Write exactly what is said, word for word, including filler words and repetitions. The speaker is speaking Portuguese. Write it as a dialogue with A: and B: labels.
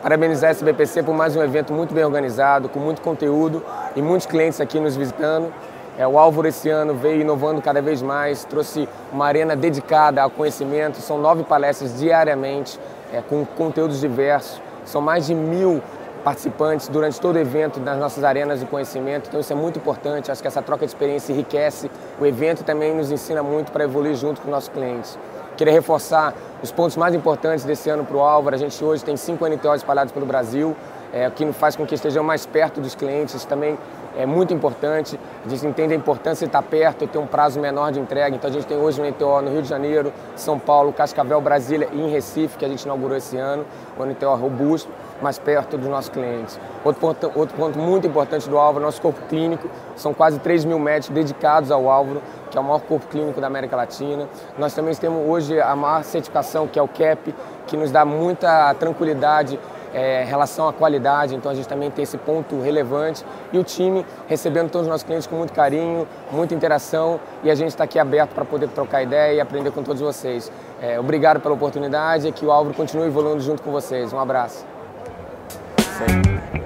A: parabenizar a S B P C por mais um evento muito bem organizado, com muito conteúdo e muitos clientes aqui nos visitando. É, o Álvaro esse ano veio inovando cada vez mais, trouxe uma arena dedicada ao conhecimento, são nove palestras diariamente, é, com conteúdos diversos, são mais de mil participantes durante todo o evento nas nossas arenas de conhecimento, então isso é muito importante, acho que essa troca de experiência enriquece o evento e também nos ensina muito para evoluir junto com os nossos clientes. Queria reforçar os pontos mais importantes desse ano para o Álvaro. A gente hoje tem cinco N T Os espalhados pelo Brasil, é, o que faz com que estejam mais perto dos clientes, isso também é muito importante. A gente entende a importância de estar perto e ter um prazo menor de entrega, então a gente tem hoje um N T O no Rio de Janeiro, São Paulo, Cascavel, Brasília e em Recife, que a gente inaugurou esse ano, um N T O robusto, mais perto dos nossos clientes. Outro ponto, outro ponto muito importante do Álvaro, nosso corpo clínico, são quase três mil médicos dedicados ao Álvaro, que é o maior corpo clínico da América Latina. Nós também temos hoje a maior certificação, que é o C A P, que nos dá muita tranquilidade é, em relação à qualidade, então a gente também tem esse ponto relevante. E o time recebendo todos os nossos clientes com muito carinho, muita interação, e a gente está aqui aberto para poder trocar ideia e aprender com todos vocês. É, obrigado pela oportunidade e que o Álvaro continue evoluindo junto com vocês. Um abraço. Sim.